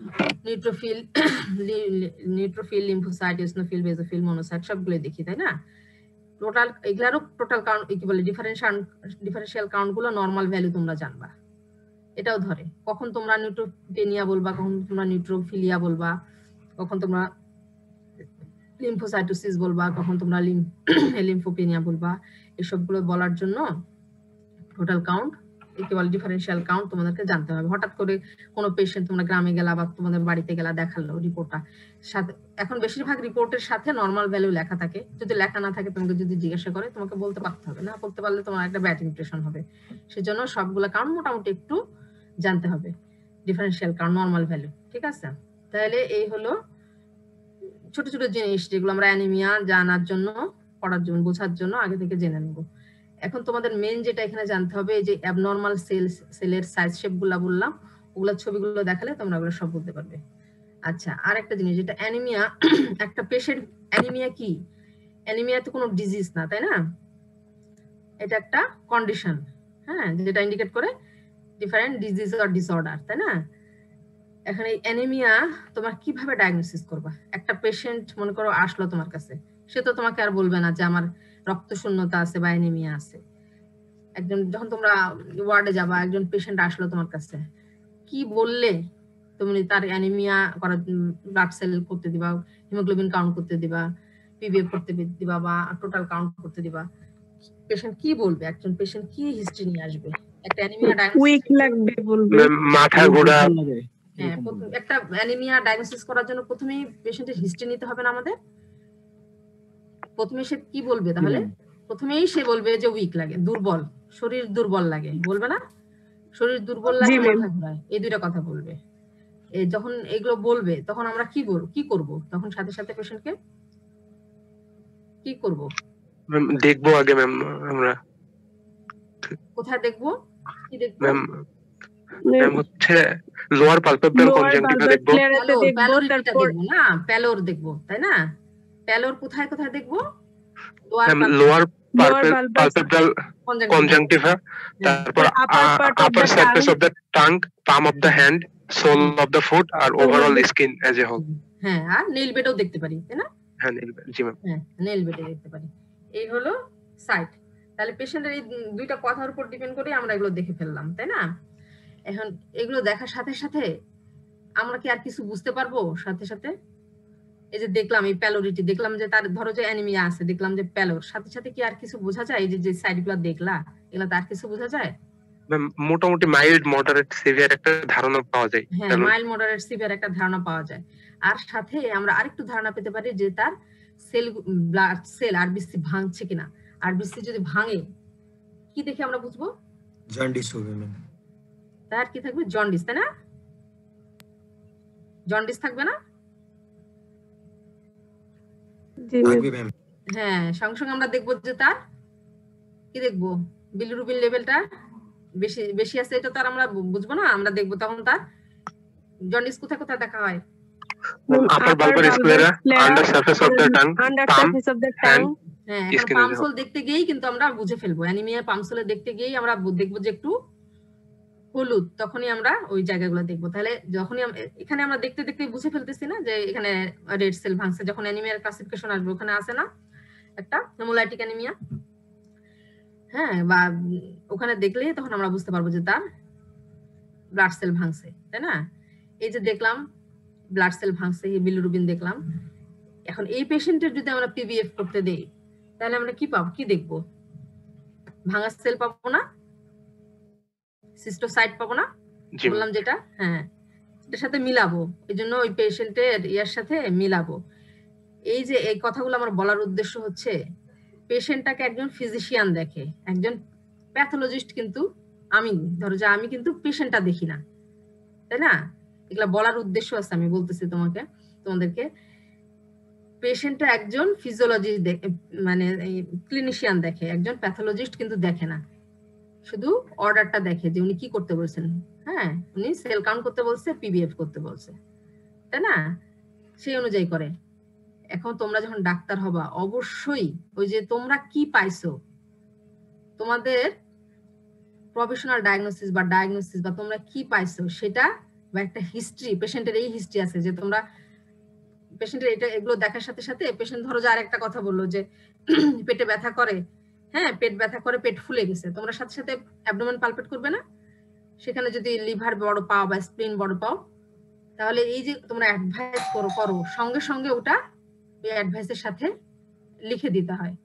neutrophil, lymphocyte, eosinophil, basophil, monocyte সবগুলো দেখি, তাই না? টোটাল এগুলারও টোটাল কাউন্ট কি বলে, ডিফারেন্সিয়াল কাউন্ট গুলো নরমাল ভ্যালু তোমরা জানবা। এটাও ধরে কখন তোমরা নিউট্রোপেনিয়া বলবা, কখন তোমরা নিউট্রোফিলিয়া বলবা, কখন তোমরা লিম্ফোসাইটোসিস বলবা, কখন তোমরা লিম্ফোপেনিয়া বলবা। এসবগুলো বলার জন্য টোটাল কাউন্ট, কি বলে ডিফারেন্সিয়াল কাউন্ট তোমাদেরকে জানতে হবে। হঠাৎ করে কোনো পেশেন্ট তোমরা গ্রামে গেলা বা তোমাদের বাড়িতে গেলা, দেখালো রিপোর্টটা সাথে, এখন বেশিরভাগ রিপোর্টের সাথে নরমাল ভ্যালু লেখা থাকে। যদি লেখা না থাকে, তোমাকে যদি জিজ্ঞাসা করে, তোমাকে বলতে পারতে হবে, না বলতে পারলে তোমার একটা ব্যাড ইমপ্রেশন হবে। সেজন্য সবগুলো কাউন্ট মোটামুটি একটু জানতে হবে, ডিফারেন্সিয়াল কাউন্ট, নরমাল ভ্যালু। ঠিক আছে, তাহলে এই হলো ছোট ছোট জিনিস যেগুলো আমরা অ্যানিমিয়া জানার জন্য, পড়ার জন্য, বোঝার জন্য আগে থেকে জেনে নেব। এখন তোমাদের মেন যেটা এখানে জানতে হবে, যে অ্যাবনরমাল সেলের সাইজ শেপ গুলা বললাম, ওগুলা ছবিগুলো দেখালে তোমরা ওগুলো সব বলতে পারবে। আচ্ছা, আর একটা জিনিস, যেটা অ্যানিমিয়া, একটা পেশেন্ট অ্যানিমিয়া কি? অ্যানিমিয়া তো কোনো ডিজিজ না, তাই না? এটা একটা কন্ডিশন, হ্যাঁ, যেটা ইন্ডিকেট করে ডিফারেন্ট ডিজিজ অর ডিসঅর্ডার, তাই না? এখানে অ্যানিমিয়া তোমার কিভাবে ডায়াগনোসিস করবা? একটা পেশেন্ট মনে করো আসলো তোমার কাছে, সে তো তোমাকে আর বলবে না যে আমার রক্ত শূন্যতা আছে বা অ্যানিমিয়া আছে। একজন যখন তোমরা ওয়ার্ডে যাবা, একজন পেশেন্ট আসলো তোমার কাছে, কি বললে তুমি তার অ্যানিমিয়া করার, ব্লাড সেল করতে দিবা, হিমোগ্লোবিন কাউন্ট করতে দিবা, পিবিএফ করতে দিবা, বা টোটাল কাউন্ট করতে দিবা? পেশেন্ট কি বলবে? একজন পেশেন্ট কি হিস্ট্রি নিয়ে আসবে? একটা অ্যানিমিয়া উইক লাগবে বলবে, মাথা ঘোরা। হ্যাঁ, একটা অ্যানিমিয়া ডায়াগনোসিস করার জন্য প্রথমেই পেশেন্টের হিস্ট্রি নিতে হবে না আমাদের? প্রথমে সে কি বলবে তাহলে? প্রথমেই সে বলবে যে উইক লাগে, দুর্বল, শরীর দুর্বল লাগে, বলবে না? শরীর দুর্বল লাগে, মাথা ঘোরায়, এই দুইটা কথা বলবে। যখন এগুলো বলবে, তখন আমরা কি করব? তখন সাথে সাথে পেশেন্টকে কি করব? দেখবো আগে ম্যাম আমরা। কোথায় দেখবো? কি দেখবো ম্যাম? হচ্ছে লোয়ার পালপেব্রাল কনজাংটিভা দেখবো, তারপর না প্যালোর দেখবো, তাই না? প্যালোর কোথায় কোথায় দেখবো? লোয়ার পালপেব্রাল কনজাংটিভা, তারপর upper surface of the tongue, palm of the hand, sole of the foot, আর overall skin as a whole. হ্যাঁ, আর নেইল বেডও দেখতে পারি, তাই না? হ্যাঁ, নেইল বেড, জি ম্যাম। হ্যাঁ, নেইল বেডে দেখতে পারি। এই হলো সাইট। তাহলে পেশেন্টের এই দুইটা কথার উপর ডিপেন্ড করে আমরা এগুলো দেখে ফেললাম, তাই না? এখন এগুলো দেখার সাথে সাথে আমরা কি আর কিছু বুঝতে পারবো সাথে সাথে? এই যে দেখলাম এই প্যালোরিটি, দেখলাম যে তার ধরো যে অ্যানিমিয়া আছে, দেখলাম যে প্যালোর, সাথে সাথে কি আর কিছু বোঝা যায়? এই যে সাইডগুলো দেখলা, এগুলা তার কিছু বোঝা যায়? মোটামুটি মাইল্ড মডারেট সিভিয়ার একটা ধারণা পাওয়া যায়। হ্যাঁ, মাইল্ড মডারেট সিভিয়ার একটা ধারণা পাওয়া যায়। আর সাথে আমরা আরেকটু ধারণা পেতে পারি যে তার সেল, ব্লাড সেল আরবিসি ভাঙছে কিনা। আরবিসি যদি ভাঙে, কি দেখে আমরা বুঝবো? জন্ডিস হবে ম্যাম। তার কি থাকবে? জন্ডিস, তাই না? জন্ডিস থাকবে না? হ্যাঁ, সঙ্গে সঙ্গে আমরা দেখবো যে তার কি দেখবো? বিলিরুবিন লেভেলটা বেশি বেশি আছে, এটা তো আর আমরা বুঝবো না। আমরা দেখবো তখন তার জন্ডিস কোথায় কোথায় দেখা হয়? upper bulbar sclera, under surface of the tongue, palm, hand, হ্যাঁ, পামসোল দেখতে গিয়েই কিন্তু আমরা বুঝে ফেলবো। অ্যানিমিয়া পামসোলে দেখতে গিয়েই আমরা দেখবো যে একটু হলুদ, তখনই আমরা ওই জায়গাগুলো দেখবো। তাহলে যখনই এখানে আমরা দেখতে দেখতে বুঝে ফেলতেছি না যে এখানে রেড সেল ভাঙছে। যখন অ্যানিমিয়ার ক্লাসিফিকেশন আসবে ওখানে আছে না একটা হেমোলাইটিক অ্যানিমিয়া, হ্যাঁ, বা ওখানে দেখলে তখন আমরা বুঝতে পারবো যে তার ব্লাড সেল ভাঙছে, তাই না? এই যে দেখলাম ব্লাড সেল ভাঙছে, বিলিরুবিন দেখলাম। এখন এই পেশেন্টের যদি আমরা পিভিএফ করতে দেই, তাহলে আমরা কি পাবো? কি দেখবো? ভাঙা সেল পাবো না, সিস্টোসাইট পাবো না, বললাম যেটা, হ্যাঁ, এটার সাথে মিলাবো। এই জন্য ওই পেশেন্টের ইয়ার সাথে মিলাবো। এই যে এই কথাগুলো আমার বলার উদ্দেশ্য হচ্ছে, পেশেন্টটাকে একজন ফিজিশিয়ান দেখে, একজন প্যাথোলজিস্ট কিন্তু আমি, ধরো যে আমি কিন্তু পেশেন্টটা দেখি না, তাই না? এগুলা বলার উদ্দেশ্য আছে, আমি বলতেছি তোমাদেরকে। পেশেন্টটা একজন ফিজিওলজিস্ট দেখে, মানে ক্লিনিশিয়ান দেখে, একজন প্যাথোলজিস্ট কিন্তু দেখে না। শুধু অর্ডারটা দেখে যে উনি কি করতে বলছেন। হ্যাঁ, উনি সেল কাউন্ট করতে বলছে, পিবিএফ করতে বলছে, তাই না? সেই অনুযায়ী করে। এখন তোমরা যখন ডাক্তার হবা, অবশ্যই ওই যে তোমরা কি পাইছো, তোমাদের প্রফেশনাল ডায়াগনোসিস বা তোমরা কি পাইছো সেটা, বা একটা হিস্ট্রি, পেশেন্টের এই হিস্ট্রি আছে যে তোমরা পেশেন্টের এটা এগুলো দেখার সাথে সাথে পেশেন্ট ধরো যে আরেকটা কথা বললো যে পেটে ব্যথা করে, হ্যাঁ, পেট ব্যথা করে, পেট ফুলে গেছে, তোমরা সাথে সাথে অ্যাবডোমেন পালপেট করবে না? সেখানে যদি লিভার বড় পাও বা স্প্লিন বড় পাও, তাহলে এই যে তোমরা অ্যাডভাইস করো সঙ্গে সঙ্গে ওটা ওই অ্যাডভাইসের সাথে লিখে দিতে হয়।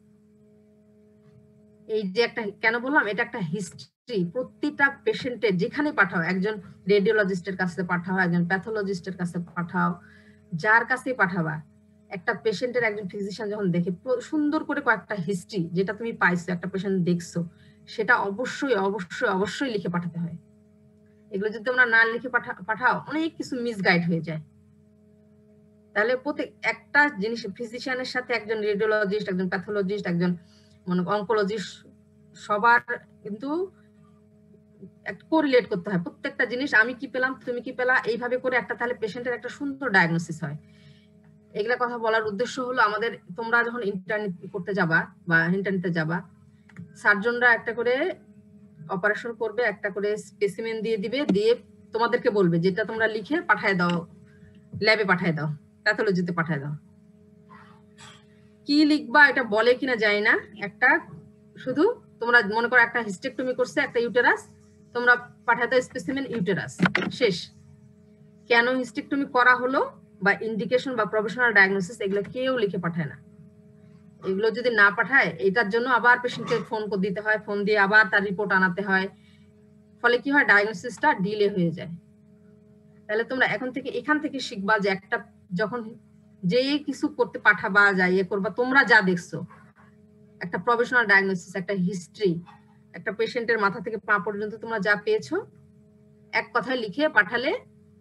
এই যে একটা, কেন বললাম এটা একটা হিস্ট্রি, প্রত্যেকটা পেশেন্টের যেখানে পাঠাও, একজন রেডিওলজিস্টের কাছে পাঠাও, একজন প্যাথোলজিস্টের কাছে পাঠাও, যার কাছেই পাঠাবা, একটা পেশেন্টের একজন ফিজিশিয়ান যখন দেখে সুন্দর করে কয়েকটা হিস্ট্রি যেটা তুমি পাইছো, একটা পেশেন্ট দেখছো, সেটা অবশ্যই অবশ্যই অবশ্যই লিখে পাঠাতে হয়। এগুলো যদি তোমরা না লিখে পাঠাও, অনেক কিছু মিসগাইড হয়ে যায়। তাহলে প্রত্যেক একটা জিনিস, ফিজিশিয়ানের সাথে একজন রেডিওলজিস্ট, একজন প্যাথোলজিস্ট, একজন অনকোলজিস্ট, সবার কিন্তু কোরিলেট করতে হয় প্রত্যেকটা জিনিস। আমি কি পেলাম, তুমি কি পেলা, এইভাবে করে একটা তাহলে পেশেন্টের একটা সুন্দর ডায়াগনোসিস হয়। এগুলা কথা বলার উদ্দেশ্য হলো, আমাদের তোমরা যখন ইন্টার্নি করতে যাবা বা ইন্টার্নিতে যাবা, সার্জনরা একটা করে অপারেশন করবে, একটা করে স্পেসিমেন দিয়ে দিবে, দিয়ে তোমাদেরকে বলবে যেটা তোমরা লিখে পাঠায় দাও, ল্যাবে পাঠায় দাও, প্যাথোলজিতে পাঠায় দাও। কি লিখবা এটা বলে কিনা জানি না, একটা শুধু তোমরা মনে করো একটা হিস্টেক্টমি করছে, একটা ইউটেরাস, তোমরা পাঠায় দাও স্পেসিমেন ইউটেরাস, শেষ। কেন হিস্টেক্টমি করা হলো বা ইন্ডিকেশন বা প্রফেশনাল ডায়াগনোসিস, এগুলো কেউ লিখে পাঠায় না। এগুলো যদি না পাঠায়, এটার জন্য আবার পেশেন্টকে ফোন করে দিতে হয়, ফোন দিয়ে আবার তার রিপোর্ট আনাতে হয়, ফলে কি হয়, ডায়াগনোসিসটা ডিলে হয়ে যায়। তাহলে তোমরা এখান থেকে শিখবা যে একটা যখন যে কিছু করতে পাঠাবা, যা ইয়ে করবা, তোমরা যা দেখছো, একটা প্রফেশনাল ডায়াগনোসিস, একটা হিস্ট্রি, একটা পেশেন্টের মাথা থেকে পা পর্যন্ত তোমরা যা পেয়েছো, এক কথায় লিখে পাঠালে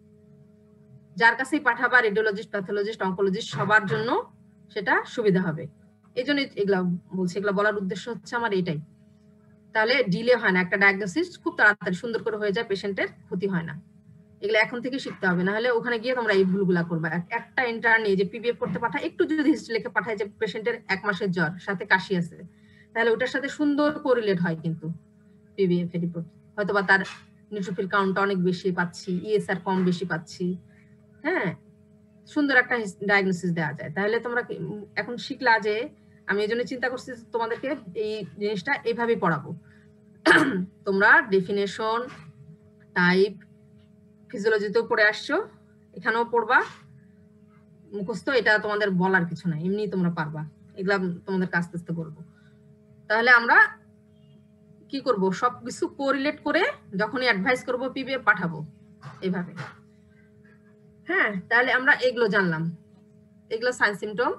যার কাছেই পাঠাবা, রেডিওলজিস্ট, প্যাথোলজিস্ট, অনকোলজিস্ট, সবার জন্য সেটা সুবিধা হবে। এই জন্য এগুলা বলছি, এগুলা বলার উদ্দেশ্য হচ্ছে আমার এটাই। তাহলে ডিলে হয় না, একটা ডায়াগনোসিস খুব তাড়াতাড়ি সুন্দর করে হয়ে যায়, পেশেন্টের ক্ষতি হয় না। এগুলো এখন থেকে শিখতে হবে, না হলে ওখানে গিয়ে তোমরা এই ভুলগুলা করবে। একটা ইন্টার্নি যে পিবিএফ করতে পাঠায়, একটু যদি হিস্ট্রি লিখে পাঠায় যে পেশেন্টের 1 মাসের জ্বর, সাথে কাশি আছে, তাহলে ওটার সাথে সুন্দর কোরিলেট হয় কিন্তু পিবিএফ এর রিপোর্ট। হয়তোবা তার নিউট্রোফিল কাউন্টটা অনেক বেশি পাচ্ছি, ইএসআর কম বেশি পাচ্ছি, হ্যাঁ, সুন্দর একটা ডায়াগনোসিস দেওয়া যায়। তাহলে তোমরা এখন শিখলা যে, আমি এই জন্য চিন্তা করছি তোমাদেরকে এই জিনিসটা এইভাবেই পড়াবো। তোমরা ডেফিনেশন, টাইপ, ফিজিওলজিতেও পড়ে আসছো, এখানেও পড়বা, মুখস্থ, এটা তোমাদের বলার কিছু নাই, এমনি তোমরা পারবা, এগুলা তোমাদেরকে আস্তে আস্তে বলবো। তাহলে আমরা কি করব, সবকিছু কোরিলেট করে যখনই অ্যাডভাইস করব পিবিএফ পাঠাবো এইভাবে। হ্যাঁ, তাহলে আমরা এগুলো জানলাম, এগুলো সাইন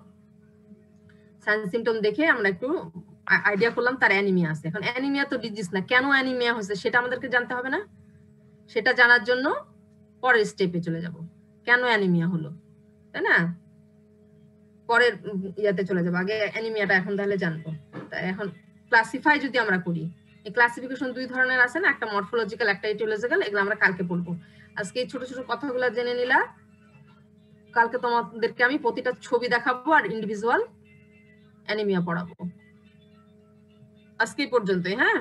সিমটম দেখে আমরা একটু আইডিয়া করলাম তার অ্যানিমিয়া আছে। এখন অ্যানিমিয়া তো ডিজিজ না, কেন অ্যানিমিয়া হয়েছে সেটা আমাদেরকে জানতে হবে না? সেটা জানার জন্য পরের স্টেপে চলে যাব, কেন অ্যানিমিয়া হলো, তাই না? পরের ইয়াতে চলে যাবো, আগে অ্যানিমিয়াটা এখন তাহলে জানবো। তাই এখন ক্লাসিফাই যদি আমরা করি, এই ক্লাসিফিকেশন দুই ধরনের আছে না, একটা মরফোলজিক্যাল, একটা ইটিওলজিক্যাল, এগুলো আমরা কালকে পড়বো। আজকে এই ছোট ছোট কথাগুলো জেনে নিলা, কালকে তোমাদেরকে আমি প্রতিটা ছবি দেখাবো আর ইন্ডিভিজুয়াল অ্যানিমিয়া পড়াবো। আজকে পর্যন্তই। হ্যাঁ,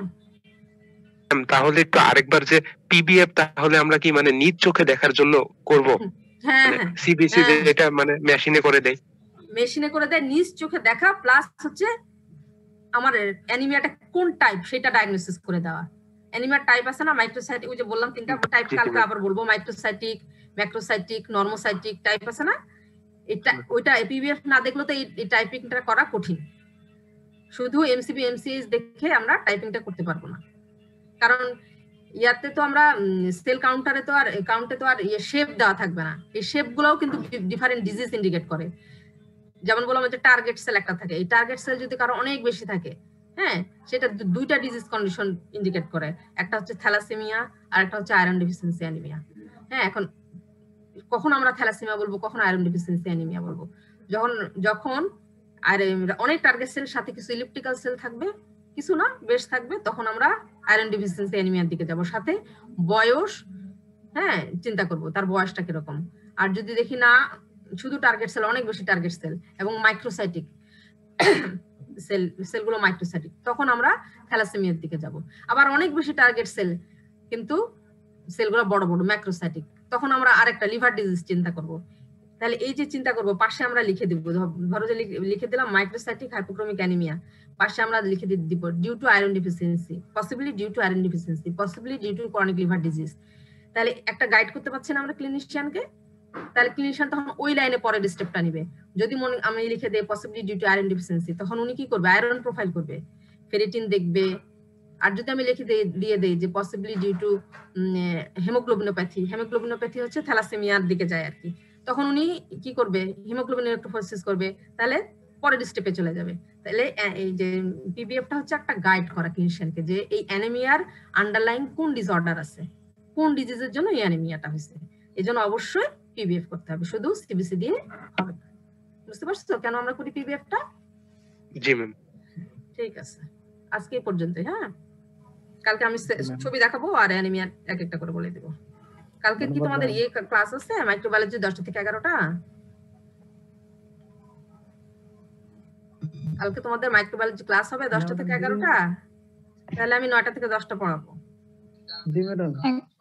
তাহলে একটু আরেকবার যে পিবিএফ তাহলে আমরা কি মানে নিজ চোখে দেখার জন্য করব? হ্যাঁ, সিবিসি যেটা মানে মেশিনে করে দেয়, মেশিনে করে দেয়, নিজ চোখে দেখা, প্লাস হচ্ছে আমার অ্যানিমিয়াটা কোন টাইপ সেটা ডায়াগনোসিস করে দেওয়া। অ্যানিমিয়ার টাইপ আছে না, মাইক্রোসাইটিক, ওই যে বললাম তিনটা টাইপ, কালকে আবার বলবো, মাইক্রোসাইটিক, ম্যাক্রোসাইটিক, নর্মোসাইটিক টাইপ আছে না, এটা ওইটা পিবিএফ না দেখলে তো এই টাইপিংটা করা কঠিন। শুধু এমসিবি এমসিএস দেখে আমরা টাইপিংটা করতে পারবো না, কারণ ইয়াতে তো আমরা সেল কাউন্টারে তো আর কাউন্টে তো আর শেপ দেওয়া থাকবে না, এই শেপ গুলোও কিন্তু ডিফারেন্ট ডিজিজ ইন্ডিকেট করে। যেমন বললাম যে টার্গেট সেল একটা থাকে, এই টার্গেট সেল যদি কারো অনেক বেশি থাকে, হ্যাঁ, সেটা দুইটা ডিজিজ কন্ডিশন ইন্ডিকেট করে, একটা হচ্ছে থ্যালাসেমিয়া আর একটা হচ্ছে আয়রন ডেফিসিয়েন্সি অ্যানিমিয়া। হ্যাঁ, এখন কখন আমরা থ্যালাসেমিয়া বলবো, কখন আয়রন ডেফিসিয়েন্সি অ্যানিমিয়া বলবো? যখন আর অনেক টার্গেট সেল সাথে কিছু ইলিপ্টিক্যাল সেল থাকবে, কিছু না বেশ থাকবে, তখন আমরা আয়রন ডেফিসিয়েন্সি অ্যানিমিয়ার দিকে যাব। সাথে বয়স, হ্যাঁ, চিন্তা করব তার বয়সটা কিরকম। আর যদি দেখি না শুধু টার্গেট সেল, অনেক বেশি টার্গেট সেল এবং মাইক্রোসাইটিক সেলগুলো মাইক্রোসাইটিক, তখন আমরা থ্যালাসেমিয়ার দিকে যাব। আবার অনেক বেশি টার্গেট সেল কিন্তু সেলগুলো বড় বড় ম্যাক্রোসাইটিক, তখন আমরা আরেকটা লিভার ডিজিজ চিন্তা করব। তাহলে এই যে চিন্তা করব, পাশে আমরা লিখে দিব, ধরো যে লিখে দিলাম মাইক্রোসাইটিক হাইপোক্রোমিক অ্যানিমিয়া, পাশে আমরা লিখে দিব due to iron deficiency, possibly due to iron deficiency, possibly due to chronic liver disease. তাহলে একটা গাইড করতে পারছি না আমরা ক্লিনিশিয়ানকে, তাহলে ক্লিনিশিয়ান তখন ওই লাইনে পরের স্টেপটা নিবে। যদি আমি লিখে দেই possibly due to iron deficiency, তখন উনি কি করবে, আয়রন প্রোফাইল করবে, ফেরিটিন দেখবে। আর যদি আমি লিখে দিয়ে দেই যে possibly due to haemoglobinopathy, haemoglobinopathy হচ্ছে থ্যালাসেমিয়ার দিকে যায় আর কি, তখন উনি কি করবে, হিমোগ্লোবিন ইলেকট্রোফোরেসিস করবে, তাহলে পরের স্টেপে চলে যাবে। তাহলে এই যে পিবিএফটা হচ্ছে একটা গাইড করা ক্লিনিশিয়ানকে যে এই অ্যানিমিয়ার আন্ডারলাইং কোন ডিসঅর্ডার আছে, কোন ডিজিজের জন্য এই অ্যানিমিয়াটা হয়েছে, এজন্য অবশ্যই পিবিএফ করতে হবে, শুধু সিবিসি দিয়ে হবে না। বুঝতে পারছো কেন আমরা করি পিবিএফটা? জি ম্যাম, ঠিক আছে, আজকে এই পর্যন্তই। হ্যাঁ, কালকে আমি ছবি দেখাবো আর অ্যানিমিয়া এক একটা করে বলে দেব। কালকে কি তোমাদের ক্লাস আছে মাইক্রোবায়োলজি 10টা থেকে 11টা? কালকে তোমাদের মাইক্রোবায়োলজি ক্লাস হবে 10টা থেকে 11টা? তাহলে আমি 9টা থেকে 10টা পড়াবো। জি ম্যাডাম,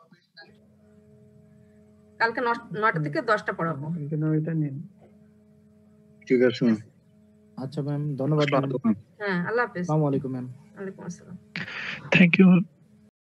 কালকে 9টা থেকে 10টা পড়াবো। কালকে 9টা নিন। ঠিক আছে। আচ্ছা ম্যাম, ধন্যবাদ। হ্যাঁ, আল্লাহ হাফেজ। আসসালামু আলাইকুম ম্যাম। ওয়ালাইকুম আসসালাম। Thank you.